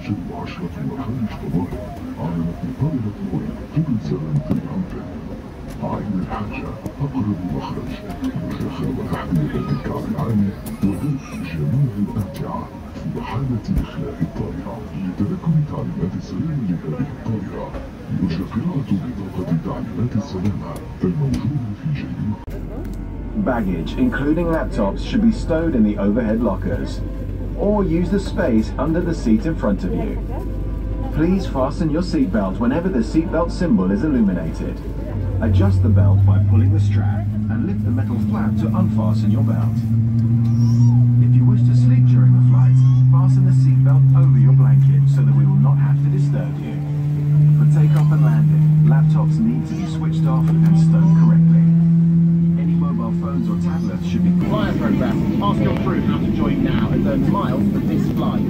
توجد عشرة مخارج فضاء أعلنت الطائرة الأولى قبل 300 عين الحاجة أقرب مخرج يدخل وتحميل الإنكار العالي وذات جمال الأمتعة في حالة إخلاء الطائرة. لتذكر تعليمات السلامة لهذه الطائرة يرجى قراءة بطاقة تعليمات السلامة الموجودة في جيب. Baggage, including laptops, should be stowed in the overhead lockers, or use the space under the seat in front of you. Please fasten your seatbelt whenever the seatbelt symbol is illuminated. Adjust the belt by pulling the strap and lift the metal flap to unfasten your belt. If you wish to sleep during the flight, fasten the seatbelt over your blanket so that we will not have to disturb you. For takeoff and landing, laptops need to be switched off and stowed correctly. Any mobile phones or tablets should be... Flyer progress. Ask your crew how to join now and earn miles for this flight.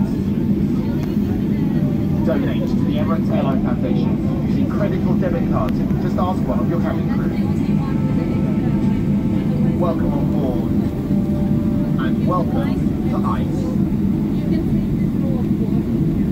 Donate to the Emirates Airline Foundation using credit or debit cards. Just ask one of your cabin crew. Welcome on board. And welcome to ICE.